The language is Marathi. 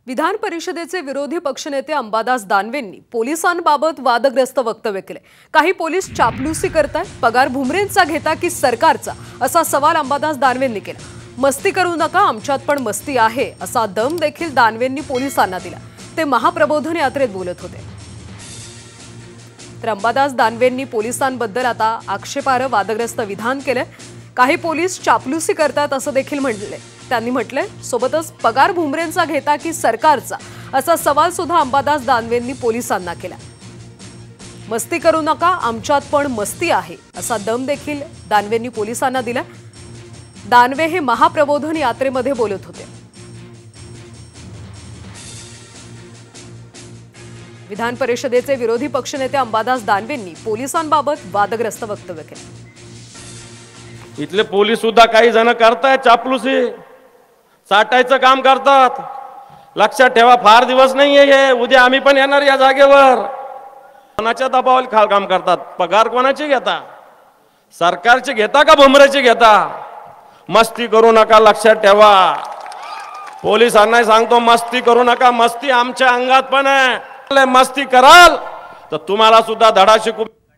विधान परिषदेचे विरोधी पक्षनेते अंबादास दानवेंनी पोलिसांबाबत वादग्रस्त वक्तव्य केले। काही पोलीस चापलुसी करतात, पगार भुमरेंचा घेता की सरकारचा, असा सवाल अंबादास दानवेंनी केला। मस्ती करू नका, आमच्यात पण मस्ती आहे, असा दम देखील दानवेंनी पोलिसांना दिला। ते महाप्रबोधन यात्रेत बोलत होते। तर अंबादास दानवेंनी पोलिसांबद्दल आता आक्षेपार्ह वादग्रस्त विधान केले। काही पोलीस चापलुसी करतात असं देखील म्हटले। त्यांनी म्हटले, सोबतच पगार भुमरेंचा घेता की सरकारचा, असा सवाल सुद्धा अंबादास दानवेंनी पोलिसांना केला। मस्ती करू नका, आमच्यात पण मस्ती आहे, असा दम देखील दानवेंनी पोलिसांना दिला। दानवे हे महाप्रबोधन यात्रेमध्ये बोलत होते। विधान परिषदेचे विरोधी पक्षनेते अंबादास दानवेंनी पोलिसांबाबत वादग्रस्त वक्तव्य केले। इथले पोलीस सुद्धा काही जण करतायत चापलुसी, चाटायचं काम करतात। लक्षात ठेवा, फार दिवस नाहीये हे, उद्या आम्ही पण येणार या जागेवर। कोणाच्या दबावाखाली काम करतात? पगार कोणाचे घेता? सरकारचे घेता का भुमरेचे घेता? मस्ती करू नका, लक्षात ठेवा। पोलिसांना सांगतो, मस्ती करू नका, मस्ती आमच्या अंगात पण आहे। मस्ती कराल तर तुम्हाला सुद्धा धडा शिकू।